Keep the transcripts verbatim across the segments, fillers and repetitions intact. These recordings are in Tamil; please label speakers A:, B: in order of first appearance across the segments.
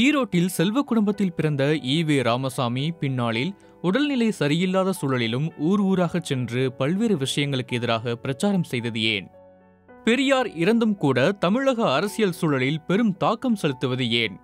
A: ஈரோட்டில் செல்வ குடும்பத்தில் பிறந்த ஈ.வே. ராமசாமி பின்னாளில் உடல்நிலை சரியில்லாத சூழலிலும் ஊர் ஊராகச் சென்று பல்வேறு விஷயங்களுக்கு எதிராக பிரச்சாரம் செய்தது ஏன்? பெரியார் இறந்தும் கூட தமிழக அரசியல் சூழலில் பெரும் தாக்கம் செலுத்துவது ஏன்?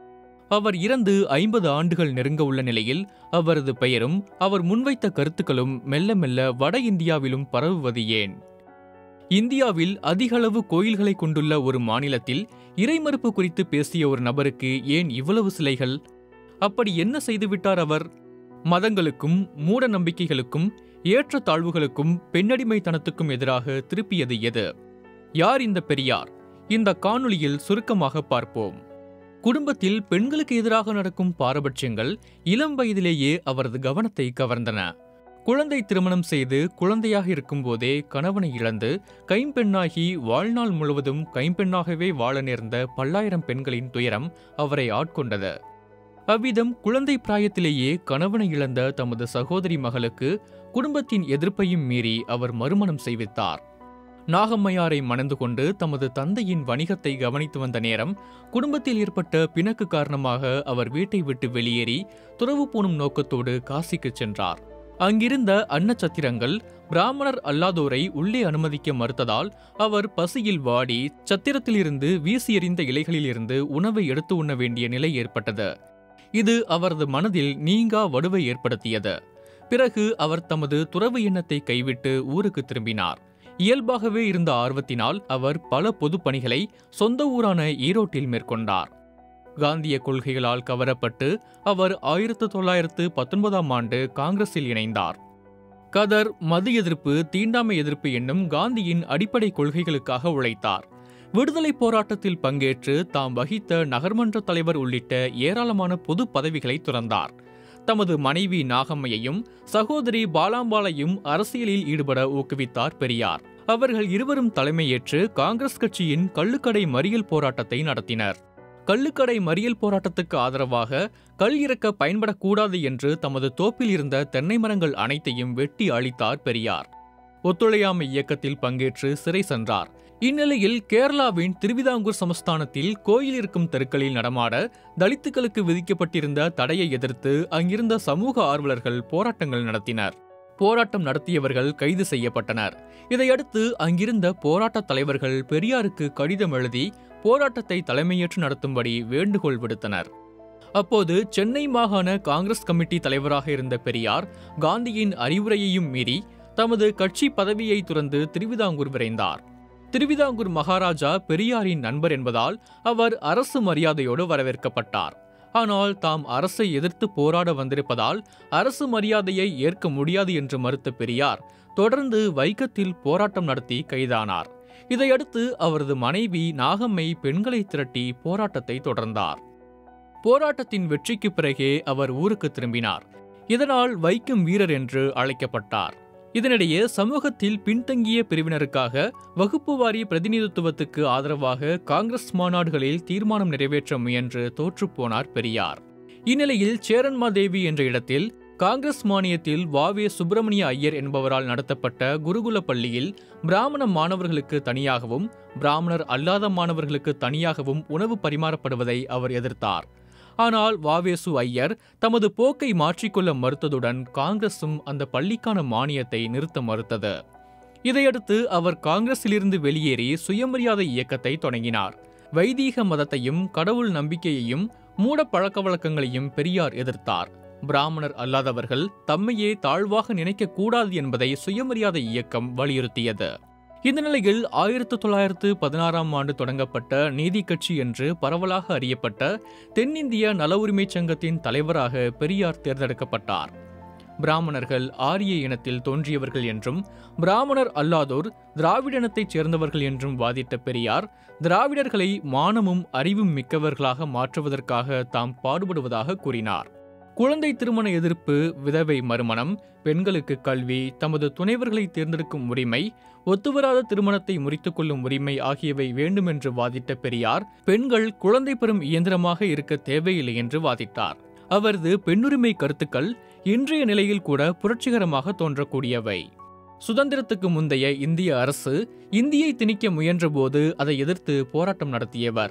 A: அவர் இறந்து ஐம்பது ஆண்டுகள் நெருங்க உள்ள நிலையில் அவரது பெயரும் அவர் முன்வைத்த கருத்துக்களும் மெல்ல மெல்ல வட இந்தியாவிலும் பரவுவது ஏன்? இந்தியாவில் அதிகளவு கோயில்களை கொண்டுள்ள ஒரு மாநிலத்தில் இறைமறுப்பு குறித்து பேசிய ஒரு நபருக்கு ஏன் இவ்வளவு சிலைகள்? அப்படி என்ன செய்துவிட்டார் அவர்? மதங்களுக்கும் மூட நம்பிக்கைகளுக்கும் ஏற்றத்தாழ்வுகளுக்கும் பெண்ணடிமைத்தனத்துக்கும் எதிராக திருப்பியது எது? யார் இந்த பெரியார்? இந்த காணொளியில் சுருக்கமாக பார்ப்போம். குடும்பத்தில் பெண்களுக்கு எதிராக நடக்கும் பாரபட்சங்கள் இளம் வயதிலேயே அவரது கவனத்தை கவர்ந்தன. குழந்தை திருமணம் செய்து குழந்தையாக இருக்கும்போதே கணவனை இழந்து கைம்பெண்ணாகி வாழ்நாள் முழுவதும் கைம்பெண்ணாகவே வாழ நேர்ந்த பல்லாயிரம் பெண்களின் துயரம் அவரை ஆட்கொண்டது. அவ்விதம் குழந்தை பிராயத்திலேயே கணவனை இழந்த தமது சகோதரி மகளுக்கு குடும்பத்தின் எதிர்ப்பையும் மீறி அவர் மறுமணம் செய்வித்தார். நாகம்மையாரை மணந்து கொண்டு தமது தந்தையின் வணிகத்தை கவனித்து வந்த நேரம் குடும்பத்தில் ஏற்பட்ட பிணக்கு காரணமாக அவர் வீட்டை விட்டு வெளியேறி துறவு பூணும் நோக்கத்தோடு காசிக்கு சென்றார். அங்கிருந்த அன்னச்சத்திரங்கள் பிராமணர் அல்லாதோரை உள்ளே அனுமதிக்க மறுத்ததால் அவர் பசியில் வாடி சத்திரத்திலிருந்து வீசி எறிந்த இலைகளிலிருந்து உணவை எடுத்து உண்ண வேண்டிய நிலை ஏற்பட்டது. இது அவரது மனதில் நீங்கா வடுவை ஏற்படுத்தியது. பிறகு அவர் தமது துறவு எண்ணத்தை கைவிட்டு ஊருக்கு திரும்பினார். இயல்பாகவே இருந்த ஆர்வத்தினால் அவர் பல பொது பணிகளை சொந்த ஊரான ஈரோட்டில் மேற்கொண்டார். காந்திய கொள்கைகளால் கவரப்பட்டு அவர் ஆயிரத்து தொள்ளாயிரத்து பத்தொன்பதாம் ஆண்டு காங்கிரஸில் இணைந்தார். கதர், மது எதிர்ப்பு, தீண்டாமை எதிர்ப்பு என்னும் காந்தியின் அடிப்படை கொள்கைகளுக்காக உழைத்தார். விடுதலை போராட்டத்தில் பங்கேற்று தாம் வகித்த நகர்மன்ற தலைவர் உள்ளிட்ட ஏராளமான பொது பதவிகளை துறந்தார். தமது மனைவி நாகம்மையையும் சகோதரி பாலாம்பாளையும் அரசியலில் ஈடுபட ஊக்குவித்தார் பெரியார். அவர்கள் இருவரும் தலைமையேற்று காங்கிரஸ் கட்சியின் கள்ளுக்கடை மறியல் போராட்டத்தை நடத்தினர். கள்ளுக்கடை மறியல் போராட்டத்துக்கு ஆதரவாக கல் இறக்க பயன்படக்கூடாது என்று தமது தோப்பில் இருந்த தென்னை மரங்கள் அனைத்தையும் வெட்டி அழித்தார் பெரியார். ஒத்துழையாமை இயக்கத்தில் பங்கேற்று சிறை சென்றார். இந்நிலையில் கேரளாவின் திருவிதாங்கூர் சமஸ்தானத்தில் கோயில் இருக்கும் தெருக்களில் நடமாட தலித்துக்களுக்கு விதிக்கப்பட்டிருந்த தடையை எதிர்த்து அங்கிருந்த சமூக ஆர்வலர்கள் போராட்டங்கள் நடத்தினர். போராட்டம் நடத்தியவர்கள் கைது செய்யப்பட்டனர். இதையடுத்து அங்கிருந்த போராட்ட தலைவர்கள் பெரியாருக்கு கடிதம் எழுதி போராட்டத்தை தலைமையேற்று நடத்தும்படி வேண்டுகோள் விடுத்தனர். அப்போது சென்னை மாகாண காங்கிரஸ் கமிட்டி தலைவராக இருந்த பெரியார் காந்தியின் அறிவுரையையும் மீறி தமது கட்சி பதவியை துறந்து திருவிதாங்கூர் விரைந்தார். திருவிதாங்கூர் மகாராஜா பெரியாரின் நண்பர் என்பதால் அவர் அரசு மரியாதையோடு வரவேற்கப்பட்டார். ஆனால் தாம் அரசை எதிர்த்து போராட வந்திருப்பதால் அரசு மரியாதையை ஏற்க முடியாது என்று மறுத்த பெரியார் தொடர்ந்து வைக்கத்தில் போராட்டம் நடத்தி கைதானார். இதையடுத்து அவரது மனைவி நாகம்மை பெண்களை திரட்டி போராட்டத்தை தொடர்ந்தார். போராட்டத்தின் வெற்றிக்கு பிறகே அவர் ஊருக்கு திரும்பினார். இதனால் வைக்கம் வீரர் என்று அழைக்கப்பட்டார். இதனிடையே சமூகத்தில் பின்தங்கிய பிரிவினருக்காக வகுப்பு வாரி பிரதிநிதித்துவத்துக்கு ஆதரவாக காங்கிரஸ் மாநாடுகளில் தீர்மானம் நிறைவேற்ற முயன்று தோற்றுப்போனார் பெரியார். இந்நிலையில் சேரன்மாதேவி என்ற இடத்தில் காங்கிரஸ் மானியத்தில் வ.வே. சுப்பிரமணிய ஐயர் என்பவரால் நடத்தப்பட்ட குருகுல பள்ளியில் பிராமண மாணவர்களுக்கு தனியாகவும் பிராமணர் அல்லாத மாணவர்களுக்கு தனியாகவும் உணவு பரிமாறப்படுவதை அவர் எதிர்த்தார். ஆனால் வ.வே.சு. ஐயர் தமது போக்கை மாற்றிக்கொள்ள மறுத்ததுடன் காங்கிரசும் அந்த பள்ளிக்கான மானியத்தை நிறுத்த மறுத்தது. இதையடுத்து அவர் காங்கிரஸிலிருந்து வெளியேறி சுயமரியாதை இயக்கத்தை தொடங்கினார். வைதீக மதத்தையும் கடவுள் நம்பிக்கையையும் மூட பழக்க வழக்கங்களையும் பெரியார் எதிர்த்தார். பிராமணர் அல்லாதவர்கள் தம்மையே தாழ்வாக நினைக்க கூடாது என்பதை சுயமரியாதை இயக்கம் வலியுறுத்தியது. இந்த நிலையில் ஆயிரத்து தொள்ளாயிரத்து பதினாறாம் ஆண்டு தொடங்கப்பட்ட நீதி கட்சி என்று பரவலாக அறியப்பட்ட தென்னிந்திய நல உரிமை சங்கத்தின் தலைவராக பெரியார் தேர்ந்தெடுக்கப்பட்டார். பிராமணர்கள் ஆரிய இனத்தில் தோன்றியவர்கள் என்றும் பிராமணர் அல்லாதோர் திராவிட இனத்தைச் சேர்ந்தவர்கள் என்றும் வாதிட்ட பெரியார் திராவிடர்களை மானமும் அறிவும் மிக்கவர்களாக மாற்றுவதற்காக தாம் பாடுபடுவதாக கூறினார். குழந்தை திருமண எதிர்ப்பு, விதவை மறுமணம், பெண்களுக்கு கல்வி, தமது துணைவர்களை தேர்ந்தெடுக்கும் உரிமை, ஒத்துவராத திருமணத்தை முறித்துக் கொள்ளும் உரிமை ஆகியவை வேண்டுமென்று வாதிட்ட பெரியார் பெண்கள் குழந்தை பெறும் இயந்திரமாக இருக்க தேவையில்லை என்று வாதிட்டார். அவரது பெண்ணுரிமை கருத்துக்கள் இன்றைய நிலையில் கூட புரட்சிகரமாக தோன்றக்கூடியவை. சுதந்திரத்துக்கு முந்தைய இந்திய அரசு இந்தியை திணிக்க முயன்றபோது அதை எதிர்த்து போராட்டம் நடத்தியவர்.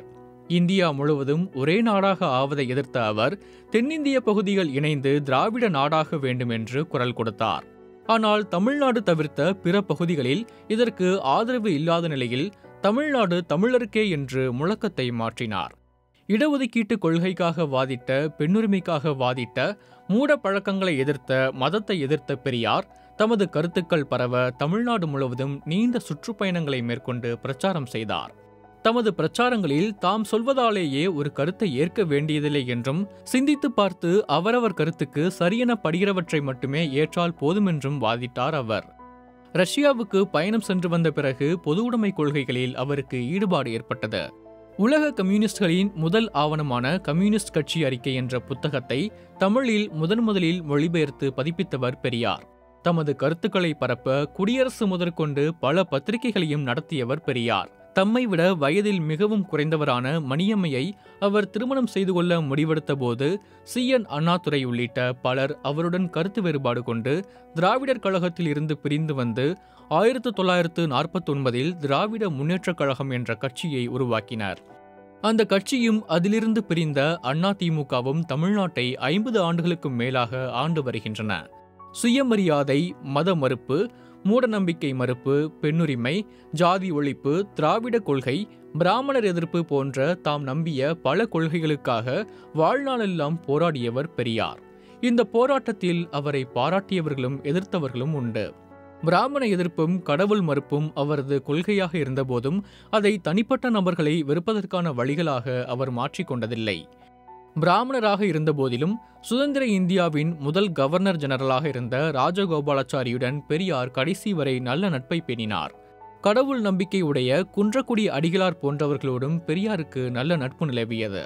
A: இந்தியா முழுவதும் ஒரே நாடாக ஆவதை எதிர்த்த அவர் தென்னிந்திய பகுதிகள் இணைந்து திராவிட நாடாக வேண்டும் என்று குரல் கொடுத்தார். ஆனால் தமிழ்நாடு தவிர்த்த பிற பகுதிகளில் இதற்கு ஆதரவு இல்லாத நிலையில் தமிழ்நாடு தமிழருக்கே என்று முழக்கத்தை மாற்றினார். இடஒதுக்கீட்டு கொள்கைக்காக வாதிட்ட, பெண்ணுரிமைக்காக வாதிட்ட, மூட பழக்கங்களை எதிர்த்த, மதத்தை எதிர்த்த பெரியார் தமது கருத்துக்கள் பரவ தமிழ்நாடு முழுவதும் நீண்ட சுற்றுப்பயணங்களை மேற்கொண்டு பிரச்சாரம் செய்தார். தமது பிரச்சாரங்களில் தாம் சொல்வதாலேயே ஒரு கருத்தை ஏற்க வேண்டியதில்லை என்றும், சிந்தித்து பார்த்து அவரவர் கருத்துக்கு சரியென படுகிறவற்றை மட்டுமே ஏற்றால் போதுமென்றும் வாதிட்டார் அவர். ரஷ்யாவுக்கு பயணம் சென்று வந்த பிறகு பொது உடைமை கொள்கைகளில் அவருக்கு ஈடுபாடு ஏற்பட்டது. உலக கம்யூனிஸ்ட்களின் முதல் ஆவணமான கம்யூனிஸ்ட் கட்சி அறிக்கை என்ற புத்தகத்தை தமிழில் முதன் முதலில் மொழிபெயர்த்து பதிப்பித்தவர் பெரியார். தமது கருத்துக்களை பரப்ப குடியரசு முதற்கொண்டு பல பத்திரிகைகளையும் நடத்தியவர் பெரியார். தம்மை விட வயதில் மிகவும் குறைந்தவரான மணியம்மையை அவர் திருமணம் செய்து கொள்ள முடிவெடுத்த போது சி என் அண்ணாதுரை உள்ளிட்ட பலர் அவருடன் கருத்து வேறுபாடு கொண்டு திராவிடர் கழகத்தில் இருந்து பிரிந்து வந்து ஆயிரத்து தொள்ளாயிரத்து நாற்பத்தி ஒன்பதில் திராவிட முன்னேற்றக் கழகம் என்ற கட்சியை உருவாக்கினார். அந்த கட்சியும் அதிலிருந்து பிரிந்த அதிமுகவும் தமிழ்நாட்டை ஐம்பது ஆண்டுகளுக்கும் மேலாக ஆண்டு வருகின்றன. சுயமரியாதை, மத மறுப்பு, மூடநம்பிக்கை மறுப்பு, பெண்ணுரிமை, ஜாதி ஒழிப்பு, திராவிட கொள்கை, பிராமணர் எதிர்ப்பு போன்ற தாம் நம்பிய பல கொள்கைகளுக்காக வாழ்நாளெல்லாம் போராடியவர் பெரியார். இந்த போராட்டத்தில் அவரை பாராட்டியவர்களும் எதிர்த்தவர்களும் உண்டு. பிராமண எதிர்ப்பும் கடவுள் மறுப்பும் அவரது கொள்கையாக இருந்தபோதும் அதை தனிப்பட்ட நபர்களை வெறுப்பதற்கான வழிகளாக அவர் மாற்றிக்கொண்டதில்லை. பிராமணராக இருந்தபோதிலும் சுதந்திர இந்தியாவின் முதல் கவர்னர் ஜெனரலாக இருந்த ராஜகோபாலாச்சாரியுடன் பெரியார் கடைசி வரை நல்ல நட்பை பேணினார். கடவுள் நம்பிக்கை உடைய குன்றக்குடி அடிகளார் போன்றவர்களோடும் பெரியாருக்கு நல்ல நட்பு நிலவியது.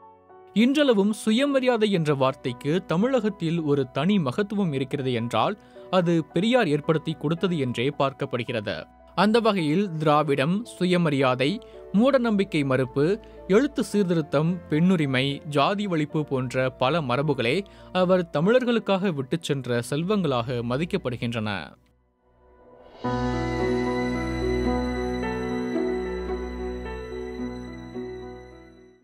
A: இன்றளவும் சுயமரியாதை என்ற வார்த்தைக்கு தமிழகத்தில் ஒரு தனி மகத்துவம் இருக்கிறது என்றால் அது பெரியார் ஏற்படுத்தி கொடுத்தது என்றே பார்க்கப்படுகிறது. அந்த வகையில் திராவிடம், சுயமரியாதை, மூடநம்பிக்கை மறுப்பு, எழுத்து சீர்திருத்தம், பெண்ணுரிமை, ஜாதி ஒழிப்பு போன்ற பல மரபுகளே அவர் தமிழர்களுக்காக விட்டுச் சென்ற செல்வங்களாக மதிக்கப்படுகின்றன.